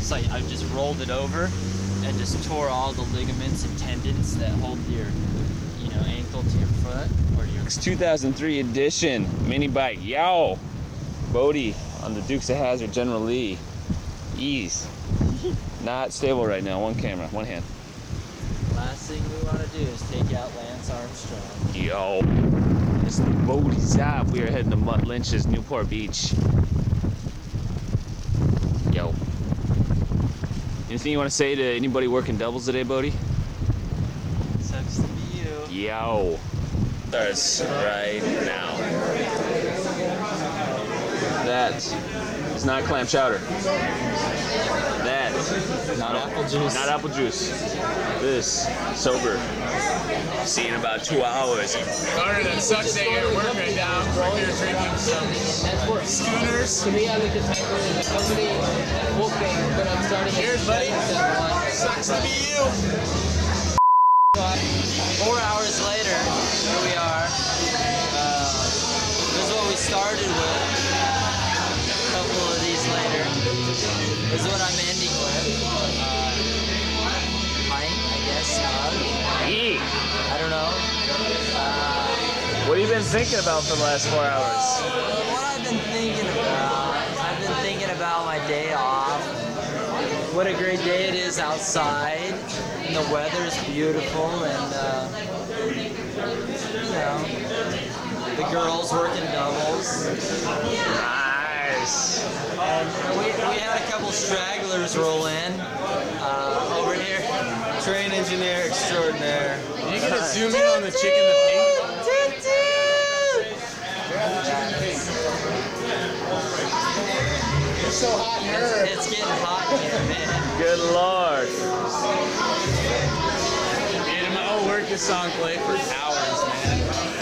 just like I just rolled it over and just tore all the ligaments and tendons that hold your, you know, ankle to your foot or your. It's 2003 edition mini bike. Yow! Bodie on the Dukes of Hazzard General Lee. Ease. Not stable right now. One camera, one hand. Last thing we want to do is take out Lance Armstrong. Yo. It's the Bodie's up. We are heading to Mutt Lynch's Newport Beach. Yo. Anything you want to say to anybody working doubles today, Bodie? Sucks to be you. Yo. Starts right now. That is not clam chowder. That. Not apple juice. Not apple juice. This. Sober. See you in about 2 hours. Carter, that sucks that you're at work right now. We're here drinking some schooners. To me, I like the type of the company Wolfgang, but I'm starting. Cheers, buddy. Sucks to be you. 4 hours later, here we are. This is what we started with. A couple of these later. This is what I'm ending with. Pint, I guess. I don't know. What have you been thinking about for the last 4 hours? What I've been thinking about? I've been thinking about my day off. What a great day it is outside. And the weather's beautiful, and you know, the girls working doubles. Nice. And we had a couple stragglers roll in over here. Train engineer extraordinaire. Are you gonna zoom in on the chick in the pink? It's so hot in her. It's getting hot here, man. Good Lord. Man, I'll work this song play for hours, man.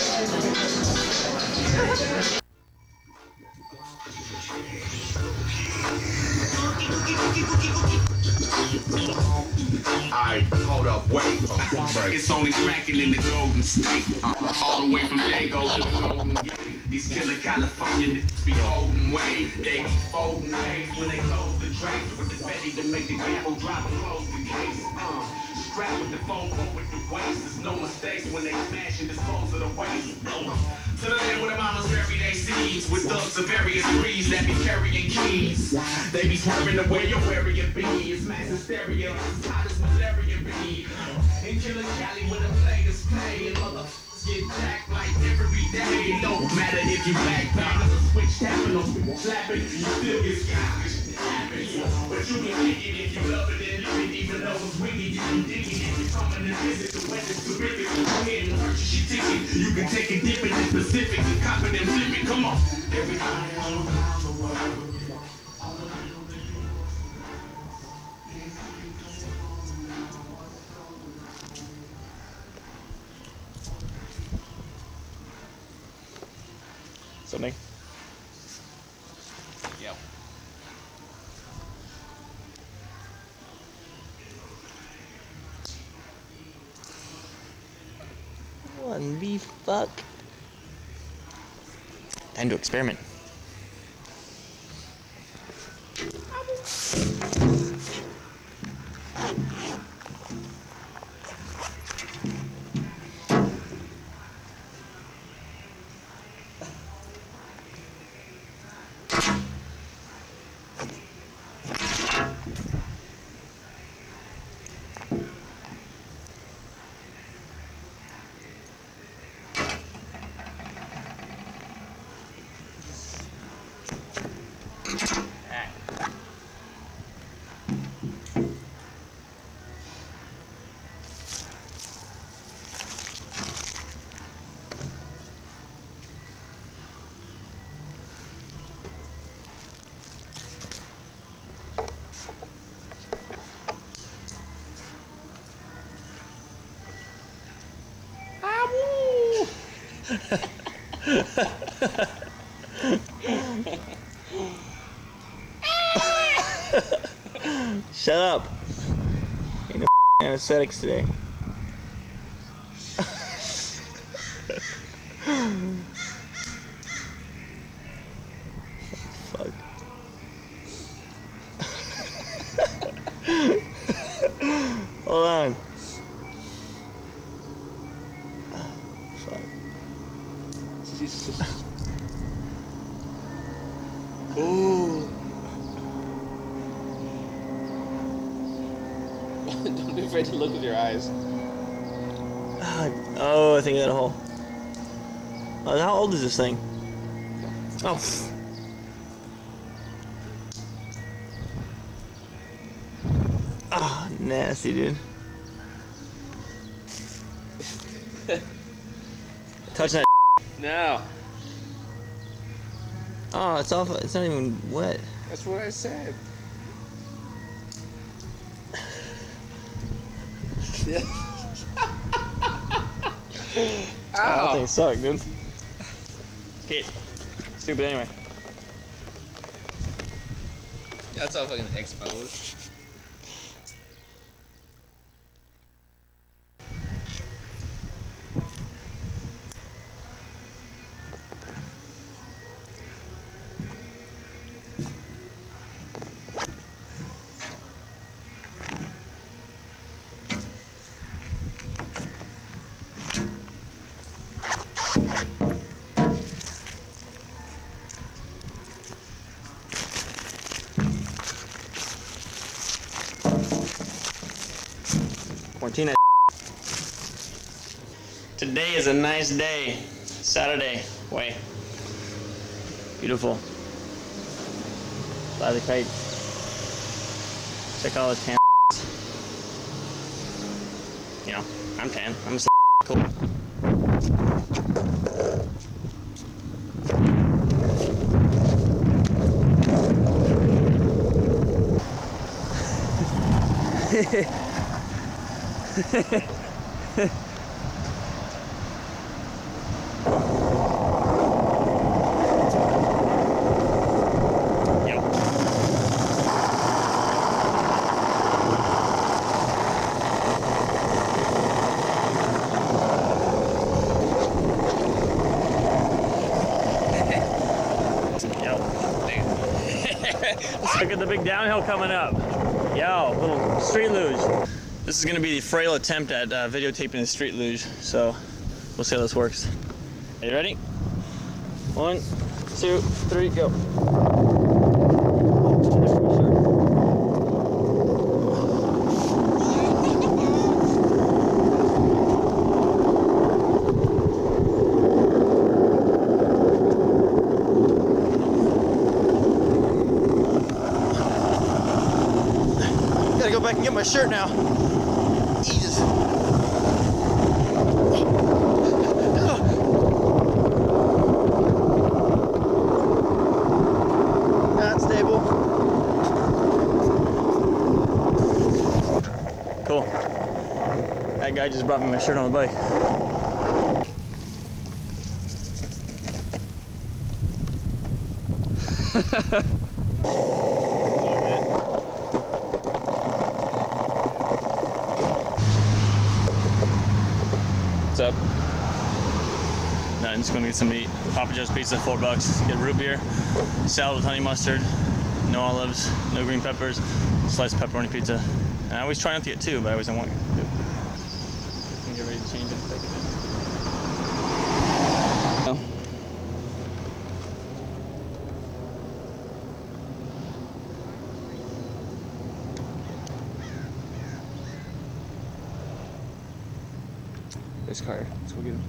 Alright, hold up, wait. It's only cracking in the Golden State. All the way from Dago to the Golden Gate. These killer California niggas be holding weight. They be folding ways when they close the drapes with the Betty to make the gamble drop and close the case. Strap with the phone with the waist. There's no mistakes when they smash and dispose of the waste. To the land where the mamas bury they seeds with thugs of various breeds that be carrying keys. They be swerving the way your area be. It's mass hysteria, it's hot as malaria be. In Killer Cali where the players play and motherfuckers get jacked like every day. It don't matter if you backpack, there's a switch tapping or switch slapping, you still get scotched. But you can kick it if you love it and live it, even though it's wicked. You can dig it if you're coming to visit. The weather's terrific. Go ahead and purchase your ticket. You can take a dip in the Pacific and cop it and flip it. Come on. Everybody all around the world. Something? Yeah. One the fuck? Time to experiment. Shut up. Ain't no anesthetics today. Fuck. Don't be afraid to look with your eyes. Oh, I think I got a hole. Oh, how old is this thing? Oh. Oh, nasty, dude. Touch that. No. Oh, it's off. It's not even wet. That's what I said. That thing sucked, dude. Kid. Stupid anyway. That's all fucking exposed. Quarantine. Today is a nice day. Saturday. Way. Beautiful. Fly the kite. Check all the tan. You know, I'm tan. I'm just cool. Look at the big downhill coming up. Yo, little street luge. This is gonna be the frail attempt at videotaping the street luge, so we'll see how this works. Are you ready? 1, 2, 3, go. Gotta go back and get my shirt now. Jesus. Not stable. Cool. That guy just brought me my shirt on the bike. What's up? No, I'm just gonna get some to eat. Papa Joe's pizza, $4. Get root beer, salad with honey mustard, no olives, no green peppers, sliced pepperoni pizza. And I always try not to get two, but I always don't want to. Can get ready to change it. No. This car. Let's go get him.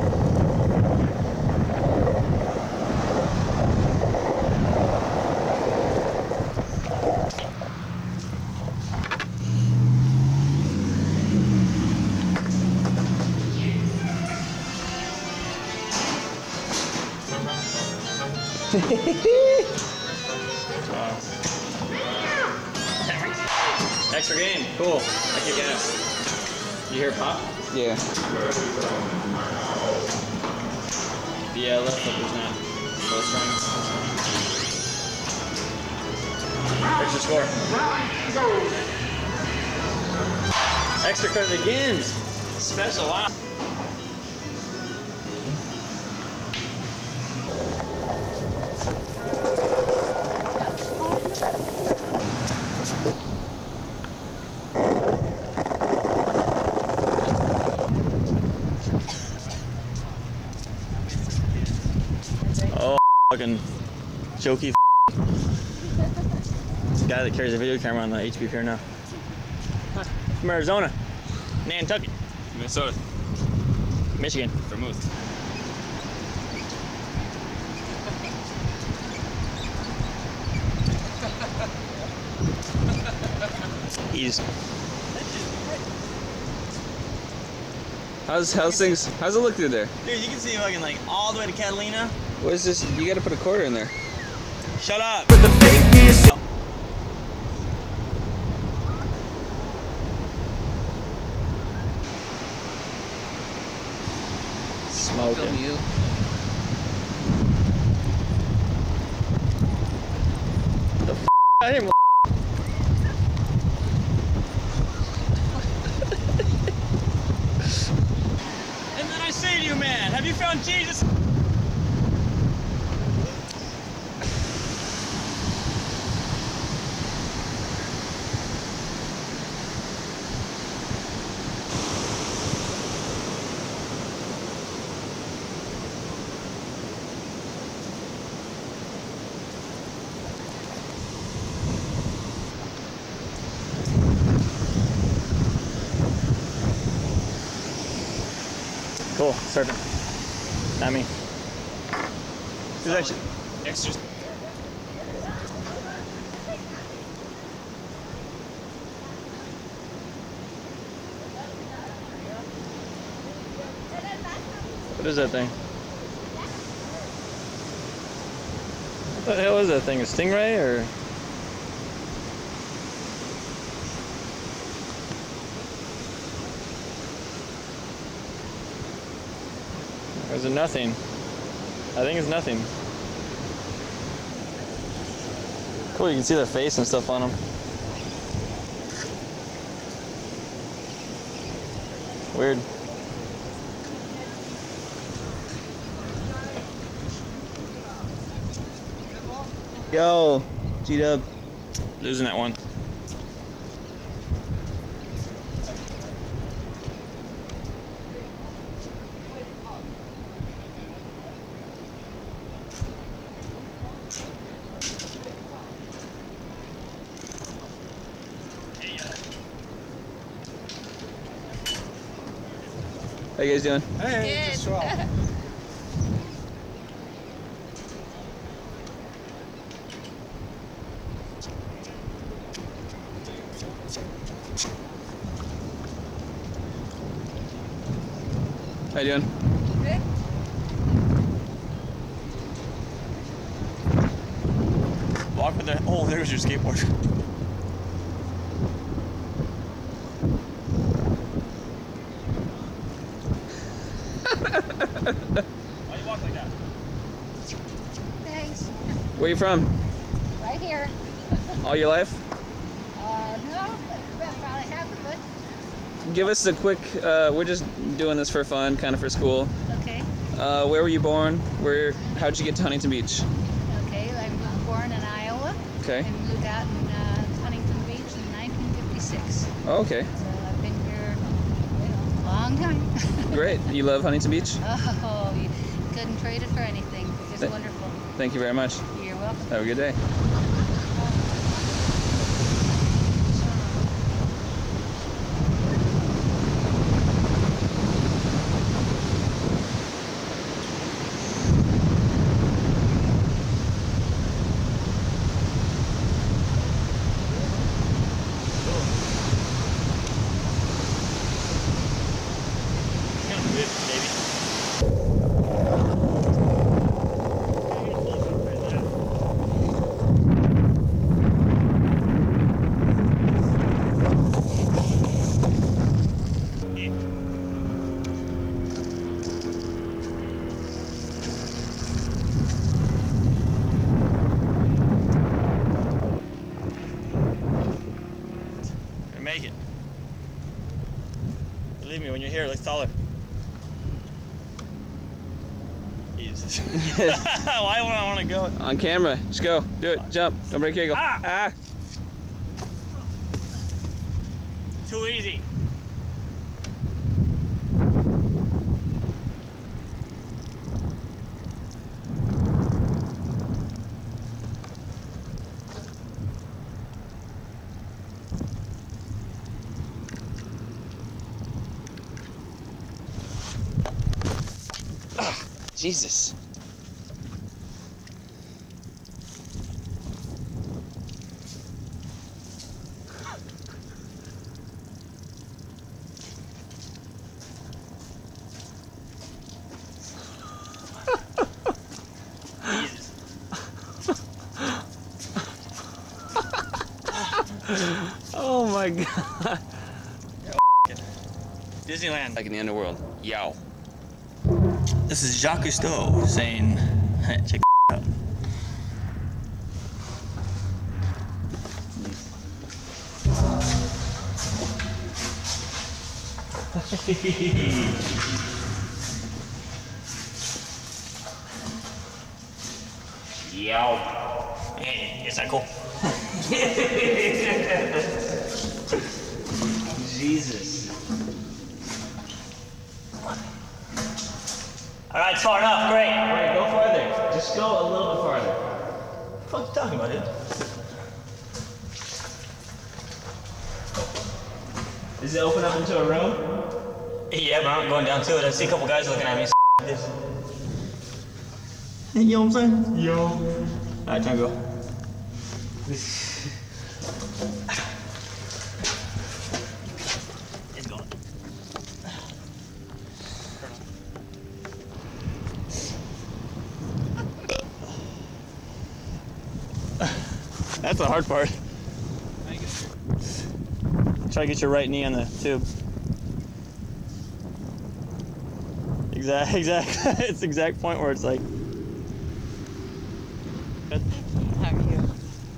Extra game, cool. I kick ass. You hear pop? Yeah. Yeah, left foot was not so strong. Extra score. Extra credit again. Special. Wow. Oh, fucking jokey. guy that carries a video camera on the HB Pier now. From Arizona, Nantucket, Minnesota. Michigan. Vermouth. He's How's things? How's it look through there? dude. You can see fucking like all the way to Catalina. What is this? You gotta put a quarter in there. Shut up. Smoking. you. I didn't. And then I say to you, man, have you found Jesus? Cool, surfing. Not me. Who's actually? Extra. What is that thing? What the hell is that thing? A stingray or? Or is it nothing? I think it's nothing. Cool, you can see the face and stuff on them. Weird. Yo, G-Dub. Losing that one. How you guys doing? Hey, just swell. How you doing? Good. Walk with the. Oh, there's your skateboard. Why you walk like that? Thanks. Where you from? Right here. All your life? No, but probably half of it. Give us a quick. We're just doing this for fun, kind of for school. Okay. Where were you born? How'd you get to Huntington Beach? Okay, I was born in Iowa Okay. and moved out in Huntington Beach in 1956. Oh, okay. So I've been here a long time. Great. You love Huntington Beach? Oh, you couldn't trade it for anything. It's Th- wonderful. Thank you very much. You're welcome. Have a good day. Make it. Believe me, when you're here, it looks taller. Jesus. Why would I want to go? On camera. Just go. Do it. Jump. Don't break your ankle. Ah! Too easy. Jesus. Oh my god. Disneyland. Like in the underworld. Yow. This is Jacques Cousteau saying, check out. Yow. Hey, is that cool? Jesus. All right, it's far enough. Great. Alright, go farther. Just go a little bit farther. What the fuck are you talking about, dude? Does it open up into a room? Yeah, but I'm not going down to it. I see a couple guys looking at me. You know what I'm saying? Yo. All right, time to go. It's going. That's the hard part. Try to get your right knee on the tube. Exactly. It's the exact point where it's like. How are you?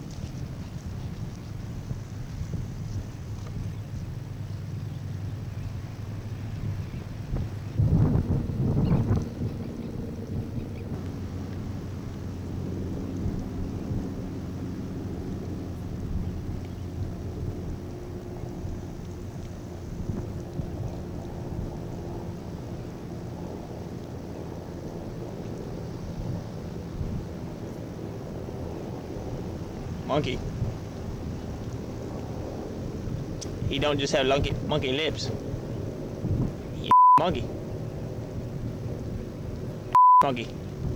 Monkey. He don't just have monkey lips. He monkey. Monkey.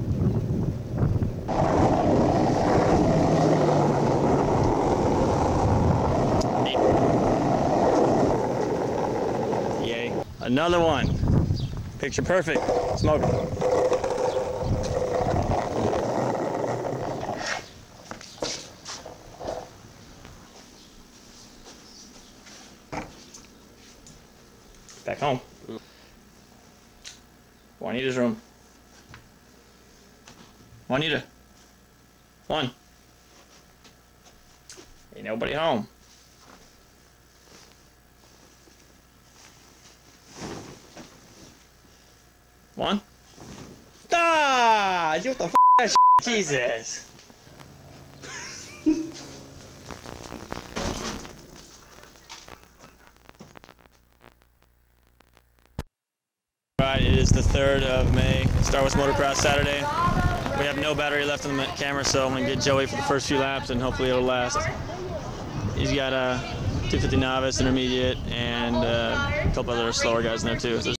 Yay. Another one. Picture perfect. Smoke. Back home. Juanita's room. Juanita. One. Ain't nobody home. One. Ah! What the f that shit? Jesus. Alright, it is the 3rd of May, Star Wars Motocross Saturday. We have no battery left in the camera, so I'm going to get Joey for the first few laps and hopefully it'll last. He's got a 250 novice, intermediate, and a couple other slower guys in there too. So